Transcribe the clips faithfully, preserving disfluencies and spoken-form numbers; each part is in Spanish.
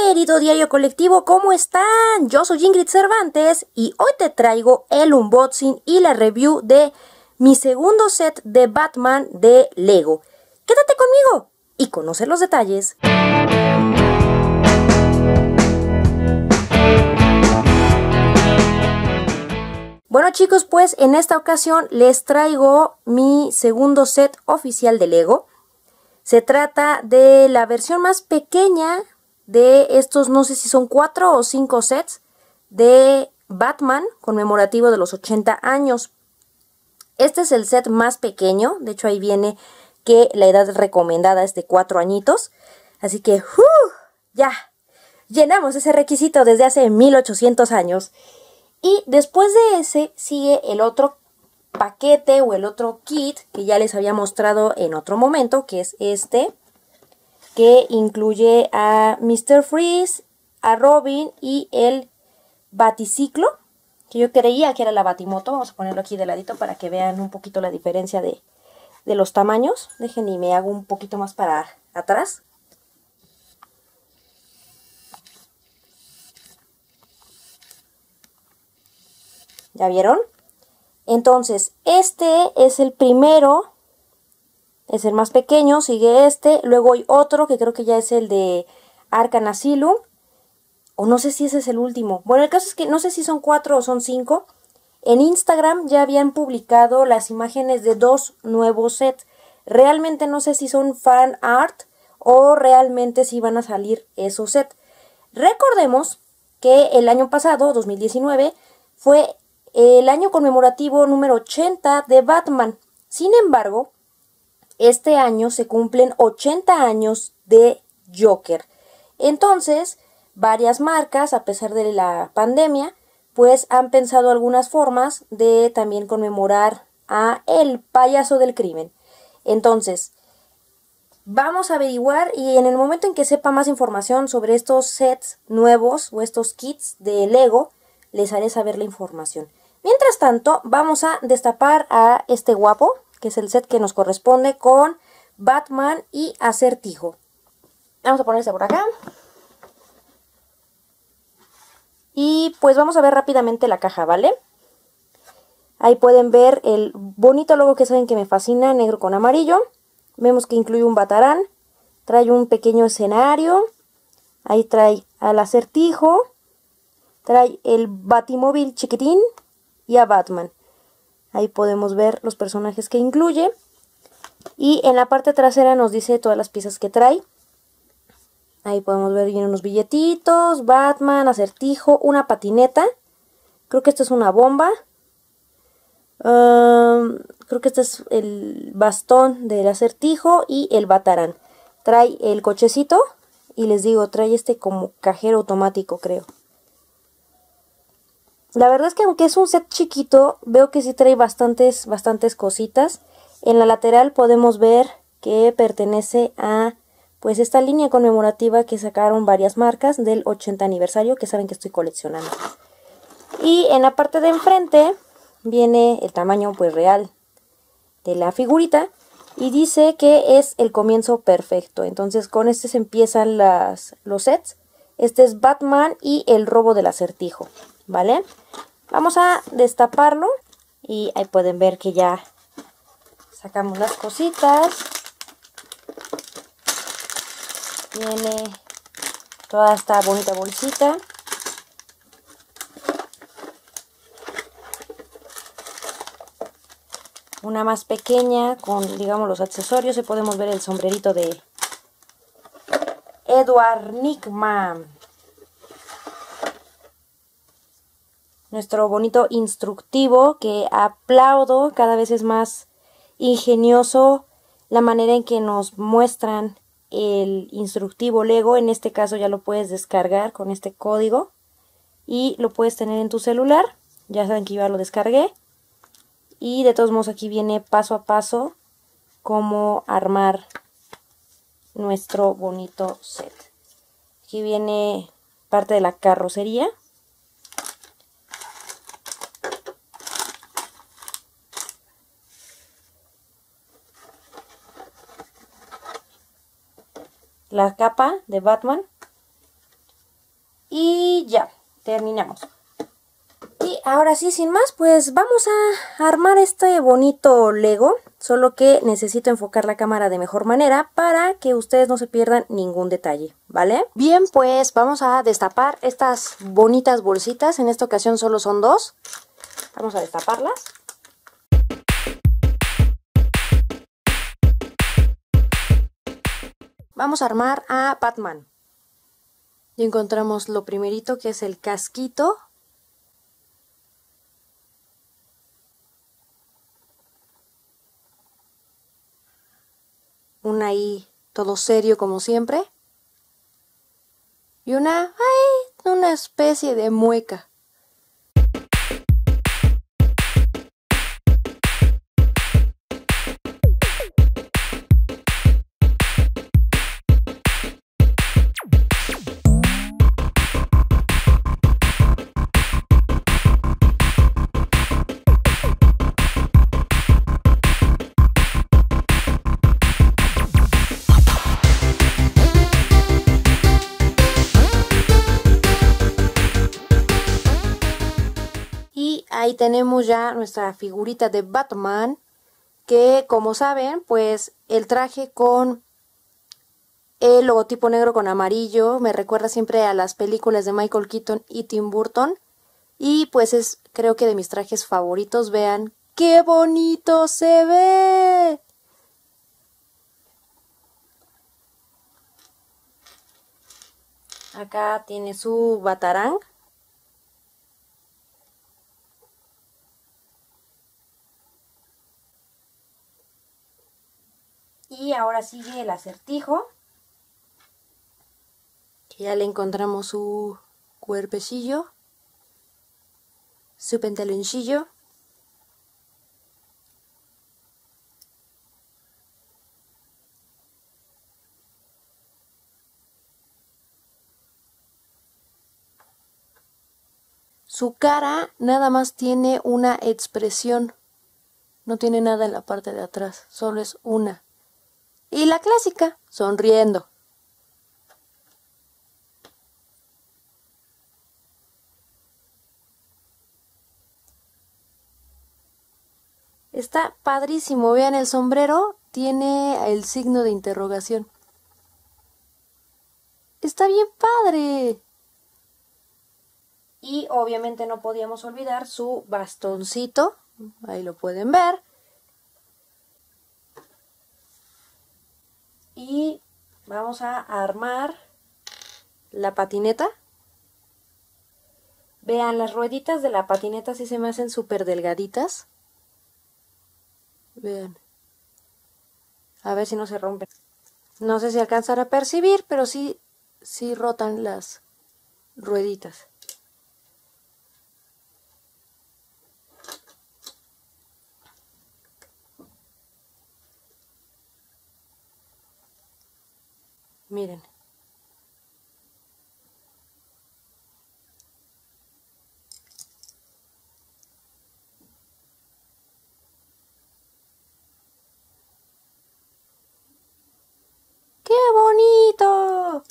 Querido Diario Colectivo, ¿cómo están? Yo soy Ingrid Cervantes y hoy te traigo el unboxing y la review de mi segundo set de Batman de Lego. Quédate conmigo y conoce los detalles. Bueno chicos, pues en esta ocasión les traigo mi segundo set oficial de Lego. Se trata de la versión más pequeña de estos, no sé si son cuatro o cinco sets de Batman conmemorativo de los ochenta años. Este es el set más pequeño, de hecho ahí viene que la edad recomendada es de cuatro añitos. Así que, ¡uh! Ya, llenamos ese requisito desde hace mil ochocientos años. Y después de ese sigue el otro paquete o el otro kit que ya les había mostrado en otro momento, que es este, que incluye a míster Freeze, a Robin y el Baticiclo, que yo creía que era la Batimoto. Vamos a ponerlo aquí de ladito para que vean un poquito la diferencia de, de los tamaños. Dejen y me hago un poquito más para atrás. ¿Ya vieron? Entonces, este es el primero, es el más pequeño, sigue este, luego hay otro que creo que ya es el de Arkham Asylum, o no sé si ese es el último. Bueno, el caso es que no sé si son cuatro o son cinco. En Instagram ya habían publicado las imágenes de dos nuevos sets. Realmente no sé si son fan art o realmente si van a salir esos sets. Recordemos que el año pasado, dos mil diecinueve, fue el año conmemorativo número ochenta de Batman. Sin embargo, este año se cumplen ochenta años de Joker. Entonces, varias marcas, a pesar de la pandemia, pues han pensado algunas formas de también conmemorar a el payaso del crimen. Entonces, vamos a averiguar y en el momento en que sepa más información sobre estos sets nuevos o estos kits de Lego, les haré saber la información. Mientras tanto, vamos a destapar a este guapo, que es el set que nos corresponde con Batman y Acertijo. Vamos a ponerse por acá. Y pues vamos a ver rápidamente la caja, ¿vale? Ahí pueden ver el bonito logo que saben que me fascina, negro con amarillo. Vemos que incluye un Batarán, trae un pequeño escenario, ahí trae al Acertijo, trae el Batimóvil chiquitín y a Batman. Ahí podemos ver los personajes que incluye. Y en la parte trasera nos dice todas las piezas que trae. Ahí podemos ver bien unos billetitos, Batman, Acertijo, una patineta. Creo que esta es una bomba. Um, creo que este es el bastón del Acertijo y el Batarán. Trae el cochecito y les digo, trae este como cajero automático, creo. La verdad es que aunque es un set chiquito, veo que sí trae bastantes, bastantes cositas. En la lateral podemos ver que pertenece a pues esta línea conmemorativa que sacaron varias marcas del ochenta aniversario, que saben que estoy coleccionando. Y en la parte de enfrente viene el tamaño pues real de la figurita y dice que es el comienzo perfecto. Entonces con este se empiezan las, los sets. Este es Batman y el robo del Acertijo, ¿vale? Vamos a destaparlo y ahí pueden ver que ya sacamos las cositas. Viene toda esta bonita bolsita. Una más pequeña con, digamos, los accesorios. Y podemos ver el sombrerito de Edward Nygma. Nuestro bonito instructivo, que aplaudo, cada vez es más ingenioso la manera en que nos muestran el instructivo Lego. En este caso ya lo puedes descargar con este código y lo puedes tener en tu celular. Ya saben que yo ya lo descargué. Y de todos modos aquí viene paso a paso cómo armar nuestro bonito set. Aquí viene parte de la carrocería. La capa de Batman. Y ya, terminamos. Y ahora sí, sin más, pues vamos a armar este bonito Lego. Solo que necesito enfocar la cámara de mejor manera para que ustedes no se pierdan ningún detalle, ¿vale? Bien, pues vamos a destapar estas bonitas bolsitas. En esta ocasión solo son dos. Vamos a destaparlas. Vamos a armar a Batman. Y encontramos lo primerito, que es el casquito. Una ahí todo serio como siempre. Y una, ay, una especie de mueca. Ahí tenemos ya nuestra figurita de Batman, que como saben, pues el traje con el logotipo negro con amarillo me recuerda siempre a las películas de Michael Keaton y Tim Burton. Y pues es, creo que de mis trajes favoritos. Vean qué bonito se ve. Acá tiene su batarang. Y ahora sigue el acertijo, que ya le encontramos su cuerpecillo, su pantaloncillo. Su cara nada más tiene una expresión, no tiene nada en la parte de atrás, solo es una. Y la clásica, sonriendo. Está padrísimo. Vean, el sombrero tiene el signo de interrogación. Está bien padre. Y obviamente no podíamos olvidar su bastoncito. Ahí lo pueden ver. Y vamos a armar la patineta. Vean, las rueditas de la patineta sí se me hacen súper delgaditas. Vean. A ver si no se rompen. No sé si alcanzan a percibir, pero sí, sí rotan las rueditas. Miren. ¡Qué bonito!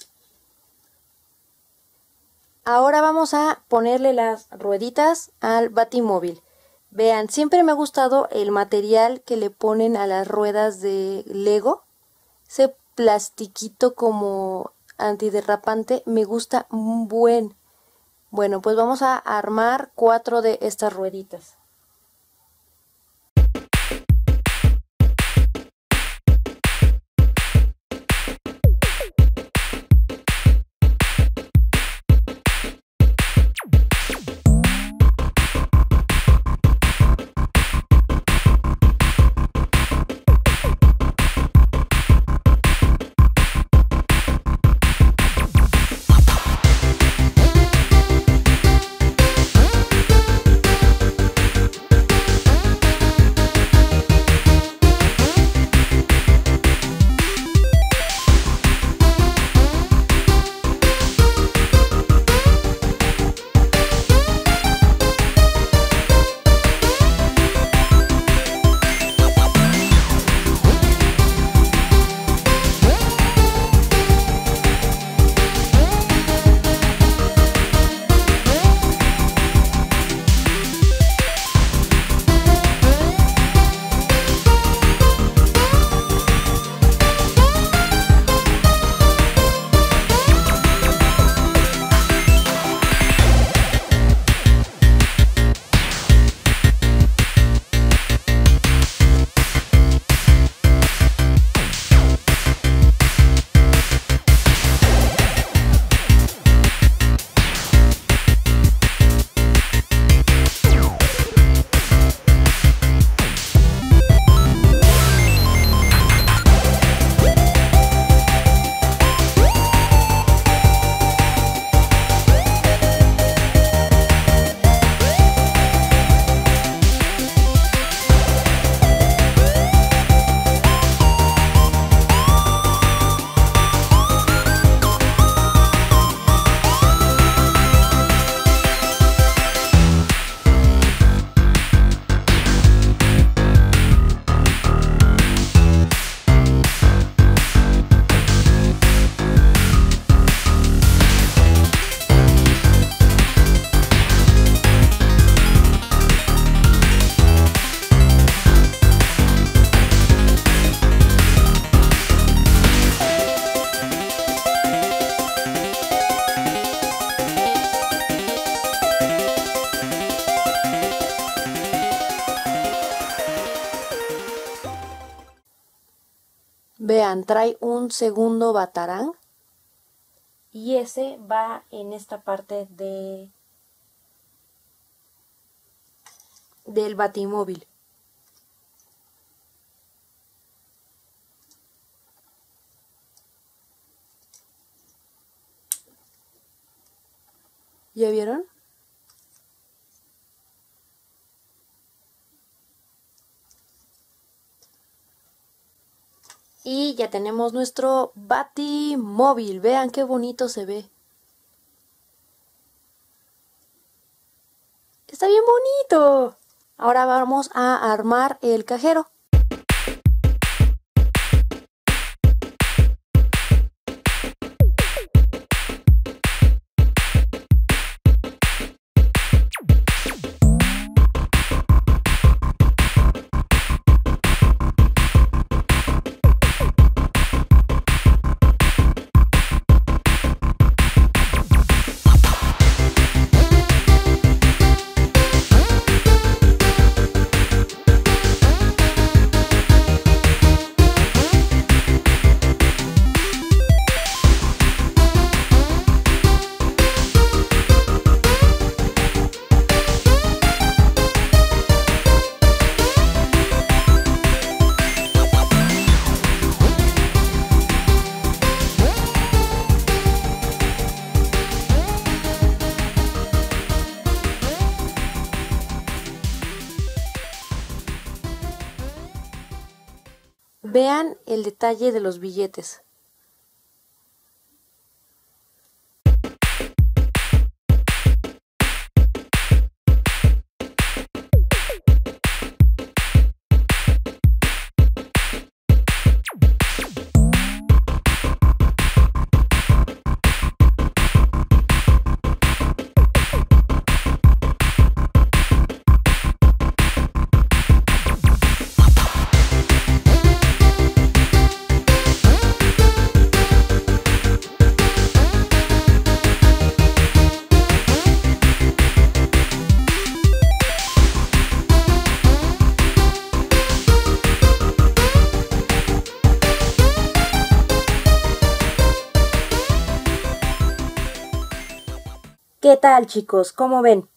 Ahora vamos a ponerle las rueditas al Batimóvil. Vean, siempre me ha gustado el material que le ponen a las ruedas de Lego. Ese plastiquito como antiderrapante me gusta un buen. Bueno, pues vamos a armar cuatro de estas rueditas. Vean, trae un segundo batarang. Y ese va en esta parte de del batimóvil. ¿Ya vieron? Y ya tenemos nuestro batimóvil. Vean qué bonito se ve. Está bien bonito. Ahora vamos a armar el cajero. Vean el detalle de los billetes. ¿Qué tal, chicos? ¿Cómo ven?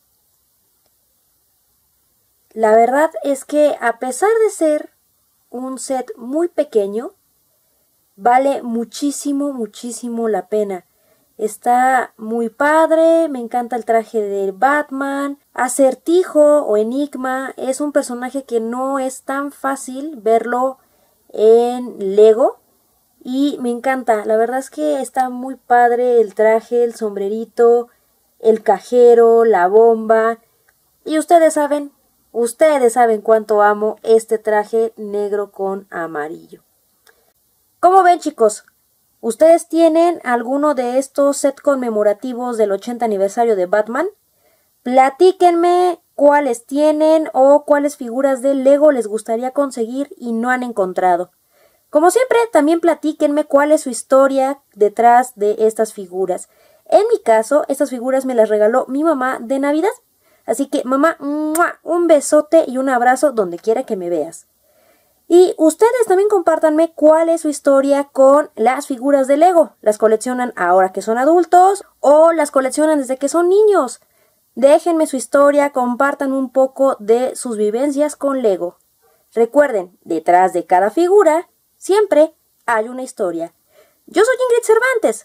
La verdad es que a pesar de ser un set muy pequeño, vale muchísimo, muchísimo la pena. Está muy padre, me encanta el traje de Batman. Acertijo o Enigma es un personaje que no es tan fácil verlo en Lego. Y me encanta, la verdad es que está muy padre el traje, el sombrerito, el cajero, la bomba. Y ustedes saben, ustedes saben cuánto amo este traje negro con amarillo. ¿Cómo ven, chicos? ¿Ustedes tienen alguno de estos sets conmemorativos del ochenta aniversario de Batman? Platíquenme cuáles tienen o cuáles figuras de Lego les gustaría conseguir y no han encontrado. Como siempre, también platíquenme cuál es su historia detrás de estas figuras. En mi caso, estas figuras me las regaló mi mamá de Navidad. Así que, mamá, ¡mua!, un besote y un abrazo donde quiera que me veas. Y ustedes también compártanme cuál es su historia con las figuras de Lego. ¿Las coleccionan ahora que son adultos o las coleccionan desde que son niños? Déjenme su historia, compartan un poco de sus vivencias con Lego. Recuerden, detrás de cada figura siempre hay una historia. Yo soy Ingrid Cervantes.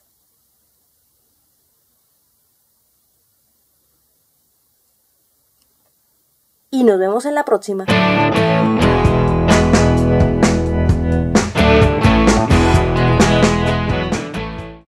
Y nos vemos en la próxima.